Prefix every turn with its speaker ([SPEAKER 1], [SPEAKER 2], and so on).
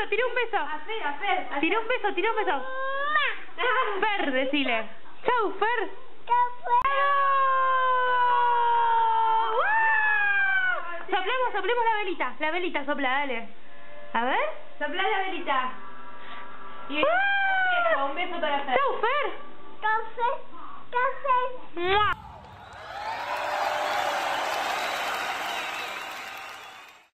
[SPEAKER 1] tira un beso.
[SPEAKER 2] A Fer.
[SPEAKER 1] Tira un beso, tira un beso. Fer, decile. Chau, Fer. Soplemos la velita, sopla, dale. A ver.
[SPEAKER 2] Sopla la velita. Y un beso para Fer.
[SPEAKER 1] Chau, Fer.
[SPEAKER 3] Café.
[SPEAKER 1] ¡Mua!